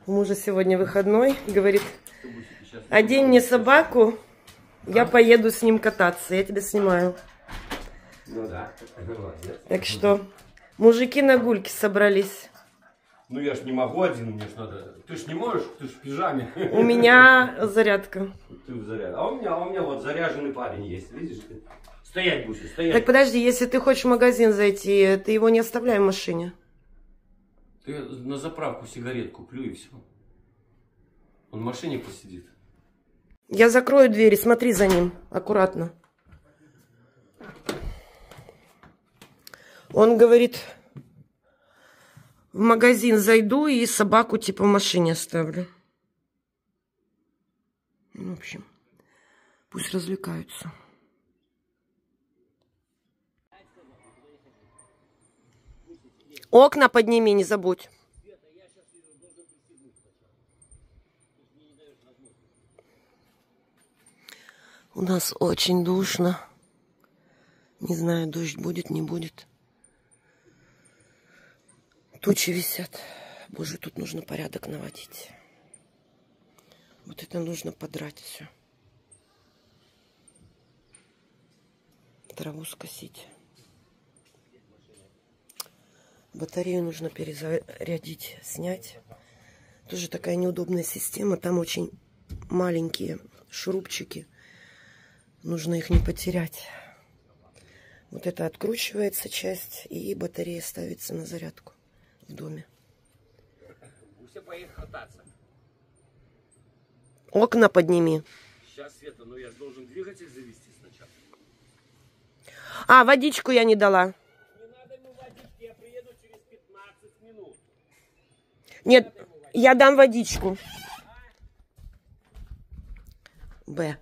У мужа сегодня выходной. Говорит, одень мне собаку, я поеду с ним кататься. Я тебя снимаю. Ну да, так что мужики на гульки собрались. Ну я ж не могу один, мне ж надо. Ты ж не можешь, ты ж в пижаме. У меня зарядка. Ты в заряд. А у меня вот заряженный парень есть, видишь ты? Стоять будешь, стоять. Так подожди, если ты хочешь в магазин зайти, ты его не оставляй в машине. Ты на заправку сигарет куплю и все. Он в машине посидит. Я закрою двери, смотри за ним, аккуратно. Он говорит, в магазин зайду и собаку типа в машине оставлю. В общем, пусть развлекаются. Окна подними, не забудь. У нас очень душно. Не знаю, дождь будет, не будет. Тучи висят. Боже, тут нужно порядок наводить. Вот это нужно подрать все. Траву скосить. Батарею нужно перезарядить, снять. Тоже такая неудобная система. Там очень маленькие шурупчики. Нужно их не потерять. Вот это откручивается часть, и батарея ставится на зарядку в доме. Все поехали кататься. Окна подними. Сейчас, Света, ну я же должен двигатель завести сначала. А, водичку я не дала. Не надо ему водички, я приеду через 15 минут. Нет, я дам водичку. Б.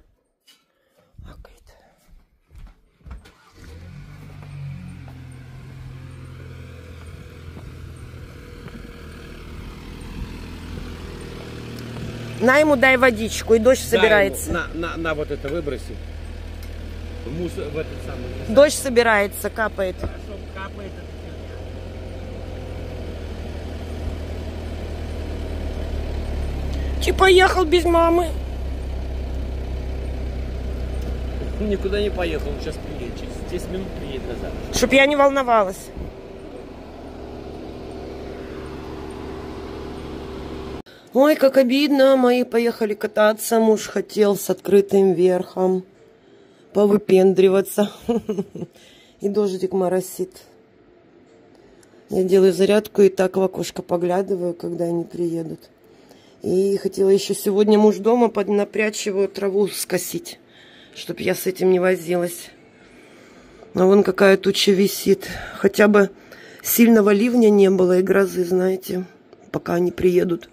На ему дай водичку, и дождь собирается. На вот это выброси. В этот самый. Дождь собирается, капает. Хорошо, капает. Типа ехал без мамы. Никуда не поехал, он сейчас приедет. Через 10 минут приедет назад. Чтоб я не волновалась. Ой, как обидно. Мои поехали кататься. Муж хотел с открытым верхом повыпендриваться. И дождик моросит. Я делаю зарядку и так в окошко поглядываю, когда они приедут. И хотела еще сегодня муж дома поднапрячь его, траву скосить, чтобы я с этим не возилась. А вон какая туча висит. Хотя бы сильного ливня не было и грозы, знаете, пока они приедут.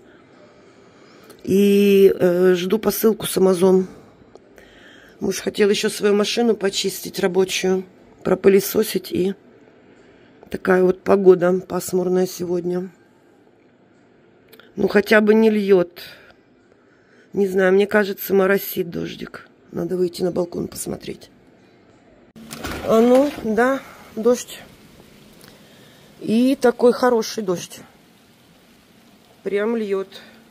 И жду посылку с Amazon. Муж хотел еще свою машину почистить рабочую, пропылесосить. И такая вот погода пасмурная сегодня. Ну, хотя бы не льет. Не знаю, мне кажется, моросит дождик. Надо выйти на балкон посмотреть. А ну, да, дождь. И такой хороший дождь. Прям льет.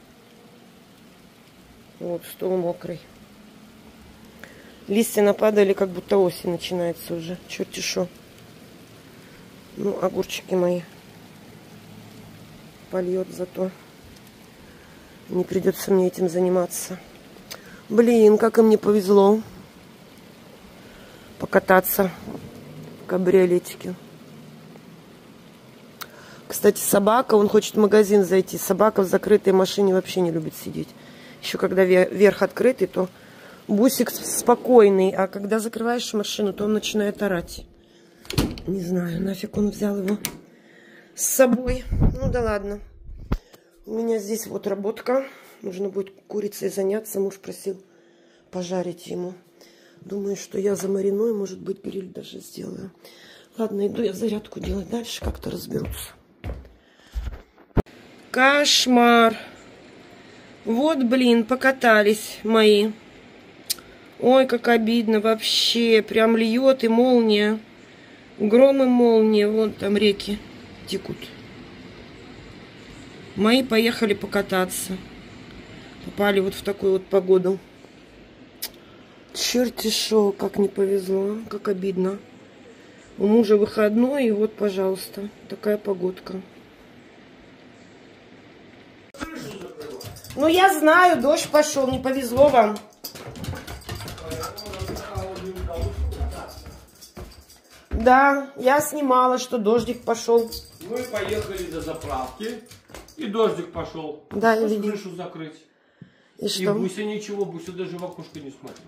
Вот, стол мокрый. Листья нападали, как будто осень начинается уже. Черти шо. Ну, огурчики мои. Польет зато. Не придется мне этим заниматься. Блин, как им не повезло покататься в кабриолетике. Кстати, собака, он хочет в магазин зайти. Собака в закрытой машине вообще не любит сидеть. Еще когда верх открытый, то Бусик спокойный. А когда закрываешь машину, то он начинает орать. Не знаю, нафиг он взял его с собой. Ну да ладно. У меня здесь вот работка. Нужно будет курицей заняться. Муж просил пожарить ему. Думаю, что я замариную. Может быть, гриль даже сделаю. Ладно, иду я зарядку делать. Дальше как-то разберутся. Кошмар. Вот, блин, покатались мои. Ой, как обидно вообще. Прям льет и молния. Гром и молния. Вон там реки текут. Мои поехали покататься. Попали вот в такую вот погоду. Черти шо, как не повезло, как обидно. У мужа выходной, и вот, пожалуйста, такая погодка. Ну, я знаю, дождь пошел, не повезло вам. Да, я снимала, что дождик пошел. Мы поехали до заправки, и дождик пошел. Да, я видела. Крышу закрыть. И что? И Буся ничего, Буся даже в окошко не смотрит.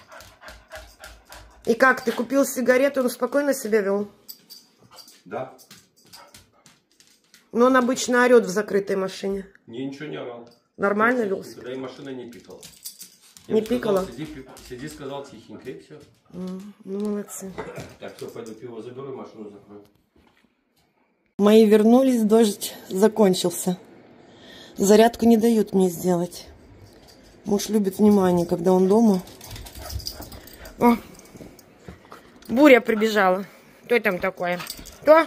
И как, ты купил сигарету, он спокойно себя вел? Да. Но он обычно орет в закрытой машине. Не, ничего не орал. Нормально вел себя? Когда и машина не пикала. Не пикала? Сиди, сказал тихенько, и все. Ну, молодцы. Так, все, пойду пиво заберу и машину закрою. Мои вернулись, дождь закончился. Зарядку не дают мне сделать. Муж любит внимание, когда он дома. О, буря прибежала. Кто там такое? Кто?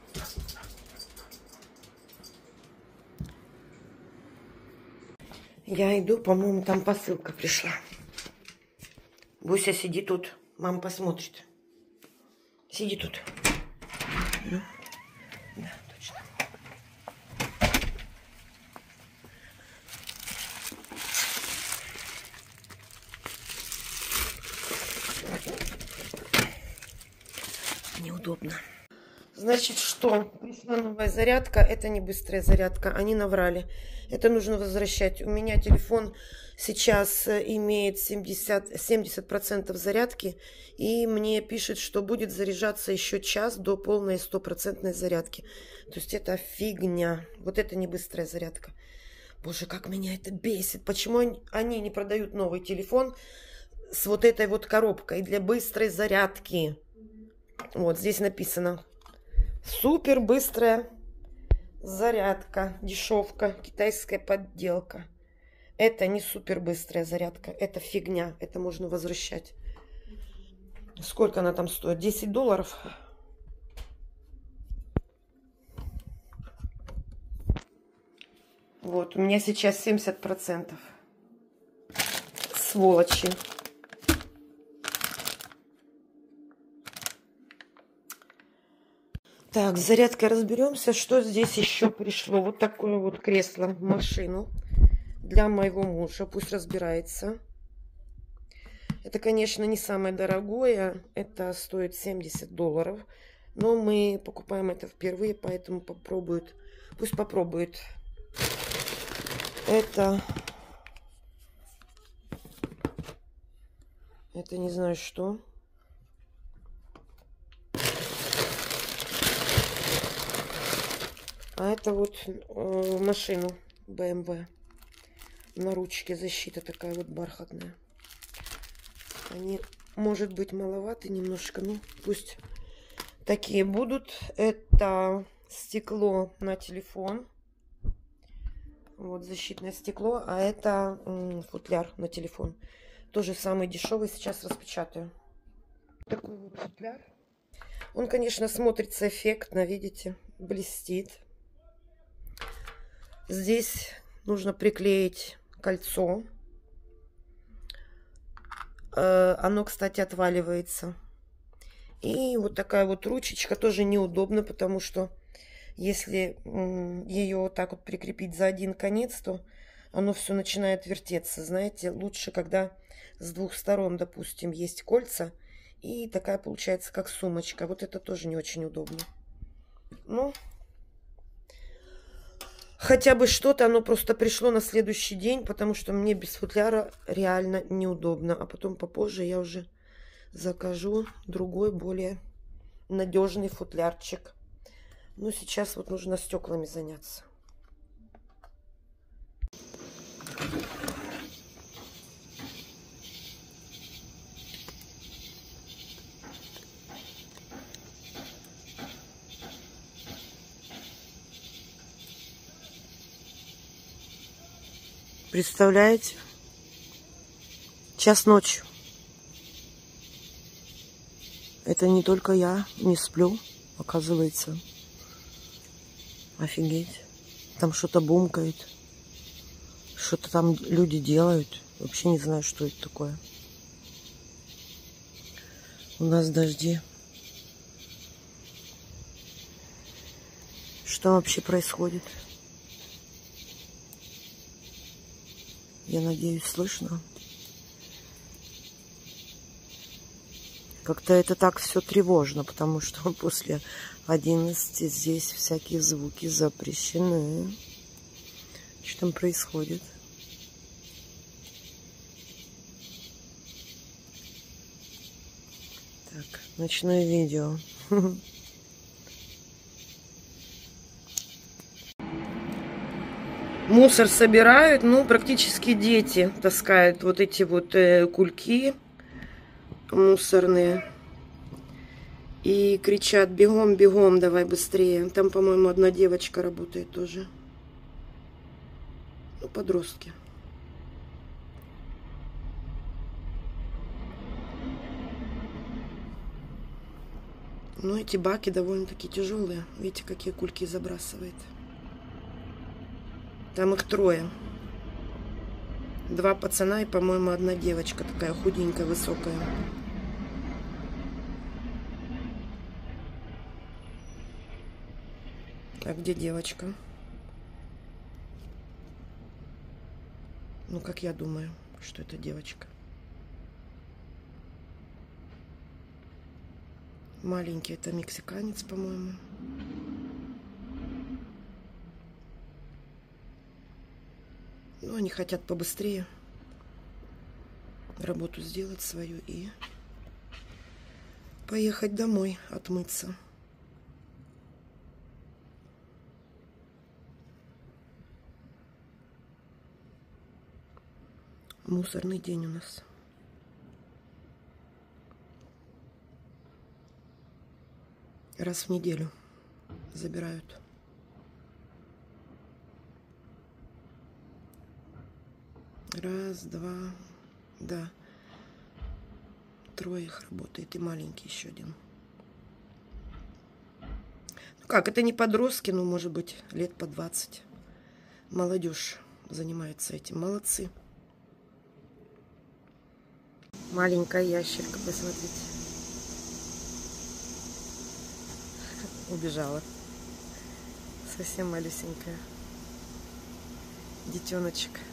Я иду, по-моему, там посылка пришла. Буся, сиди тут. Мама посмотрит. Сиди тут. Да, точно. Неудобно. Значит, что? Пришла новая зарядка. Это не быстрая зарядка. Они наврали. Это нужно возвращать. У меня телефон сейчас имеет 70% зарядки. И мне пишет, что будет заряжаться еще час до полной 100% зарядки. То есть это фигня. Вот это не быстрая зарядка. Боже, как меня это бесит. Почему они не продают новый телефон с вот этой вот коробкой для быстрой зарядки? Вот здесь написано. Супер быстрая зарядка. Дешевка. Китайская подделка. Это не супер быстрая зарядка. Это фигня. Это можно возвращать. Сколько она там стоит? $10? Вот. У меня сейчас 70%. Сволочи. Так, с зарядкой разберемся. Что здесь еще пришло? Вот такое вот кресло в машину для моего мужа. Пусть разбирается. Это, конечно, не самое дорогое. Это стоит $70. Но мы покупаем это впервые, поэтому попробует. Пусть попробует. Это не знаю что. А это вот машину BMW. На ручке защита такая вот бархатная. Они, может быть, маловаты немножко, но пусть такие будут. Это стекло на телефон. Вот защитное стекло. А это футляр на телефон. Тоже самый дешевый. Сейчас распечатаю. Такой вот футляр. Он, конечно, смотрится эффектно, видите, блестит. Здесь нужно приклеить кольцо. Оно, кстати, отваливается. И вот такая вот ручечка тоже неудобно, потому что если ее вот так вот прикрепить за один конец, то оно все начинает вертеться. Знаете, лучше, когда с двух сторон, допустим, есть кольца, и такая получается как сумочка. Вот это тоже не очень удобно. Ну, хотя бы что-то, оно просто пришло на следующий день, потому что мне без футляра реально неудобно. А потом попозже я уже закажу другой, более надежный футлярчик. Но сейчас вот нужно стеклами заняться. Представляете? Час ночи. Это не только я не сплю, оказывается. Офигеть. Там что-то бумкает. Что-то там люди делают. Вообще не знаю, что это такое. У нас дожди. Что вообще происходит? Я надеюсь, слышно. Как-то это так все тревожно, потому что после 11 здесь всякие звуки запрещены. Что там происходит? Так, ночное видео. Мусор собирают, ну, практически дети таскают вот эти вот кульки мусорные. И кричат: бегом, бегом, давай быстрее. Там, по-моему, одна девочка работает тоже. Ну, подростки. Ну, эти баки довольно-таки тяжелые. Видите, какие кульки забрасывает. Там их 3. 2 пацана и, по-моему, одна девочка такая худенькая, высокая. А где девочка? Ну, как я думаю, что это девочка. Маленький, это мексиканец, по-моему. Ну, они хотят побыстрее работу сделать свою и поехать домой отмыться. Мусорный день у нас. Раз в неделю забирают. Раз, два, да. 3 их работает и маленький еще один. Ну как, это не подростки, ну, может быть, лет по 20. Молодежь занимается этим. Молодцы. Маленькая ящерка, посмотрите. Убежала. Совсем малюсенькая. Детеночек.